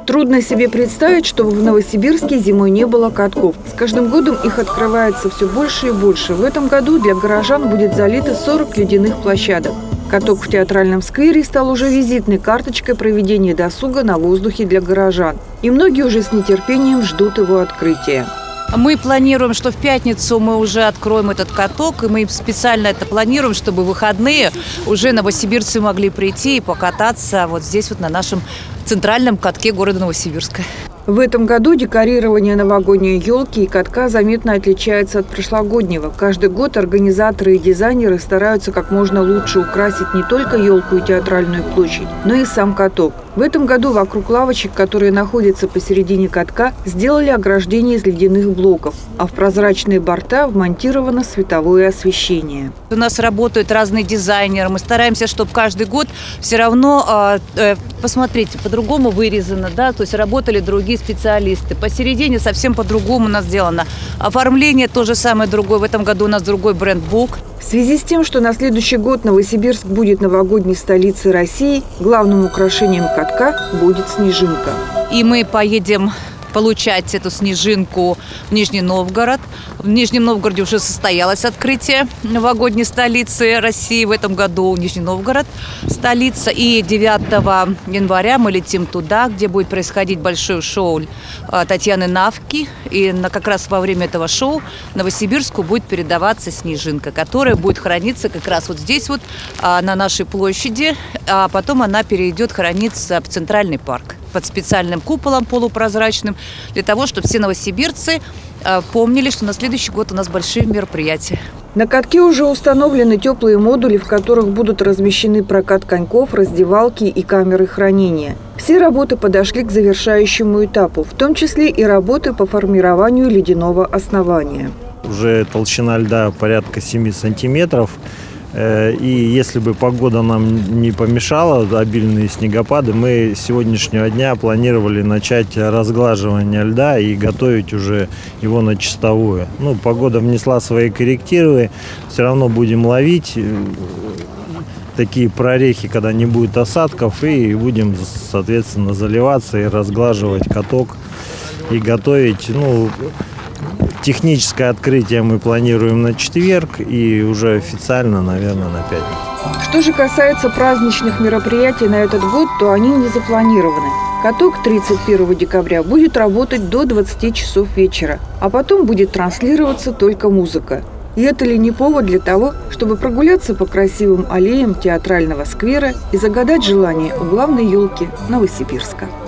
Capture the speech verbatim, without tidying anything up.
Трудно себе представить, чтобы в Новосибирске зимой не было катков. С каждым годом их открывается все больше и больше. В этом году для горожан будет залито сорок ледяных площадок. Каток в театральном сквере стал уже визитной карточкой проведения досуга на воздухе для горожан. И многие уже с нетерпением ждут его открытия. Мы планируем, что в пятницу мы уже откроем этот каток, и мы специально это планируем, чтобы в выходные уже новосибирцы могли прийти и покататься вот здесь вот на нашем центральном катке города Новосибирска. В этом году декорирование новогодней елки и катка заметно отличается от прошлогоднего. Каждый год организаторы и дизайнеры стараются как можно лучше украсить не только елку и театральную площадь, но и сам каток. В этом году вокруг лавочек, которые находятся посередине катка, сделали ограждение из ледяных блоков, а в прозрачные борта вмонтировано световое освещение. У нас работают разные дизайнеры. Мы стараемся, чтобы каждый год все равно, э, посмотрите, по-другому вырезано, да, то есть работали другие специалисты. Посередине совсем по-другому у нас сделано. Оформление то же самое другое. В этом году у нас другой бренд-бук. В связи с тем, что на следующий год Новосибирск будет новогодней столицей России, главным украшением катка будет снежинка. И мы поедем получать эту снежинку в Нижний Новгород. В Нижнем Новгороде уже состоялось открытие новогодней столицы России. В этом году Нижний Новгород столица. И девятого января мы летим туда, где будет происходить большое шоу Татьяны Навки. И как раз во время этого шоу Новосибирску будет передаваться снежинка, которая будет храниться как раз вот здесь вот на нашей площади. А потом она перейдет храниться в Центральный парк под специальным куполом полупрозрачным, для того, чтобы все новосибирцы э, помнили, что на следующий год у нас большие мероприятия. На катке уже установлены теплые модули, в которых будут размещены прокат коньков, раздевалки и камеры хранения. Все работы подошли к завершающему этапу, в том числе и работы по формированию ледяного основания. Уже толщина льда порядка семи сантиметров. И если бы погода нам не помешала, обильные снегопады, мы с сегодняшнего дня планировали начать разглаживание льда и готовить уже его на чистовую. Ну, погода внесла свои коррективы, все равно будем ловить такие прорехи, когда не будет осадков, и будем, соответственно, заливаться и разглаживать каток и готовить. Ну, техническое открытие мы планируем на четверг и уже официально, наверное, на пятницу. Что же касается праздничных мероприятий на этот год, то они не запланированы. Каток тридцать первого декабря будет работать до двадцати часов вечера, а потом будет транслироваться только музыка. И это ли не повод для того, чтобы прогуляться по красивым аллеям театрального сквера и загадать желание у главной елки Новосибирска?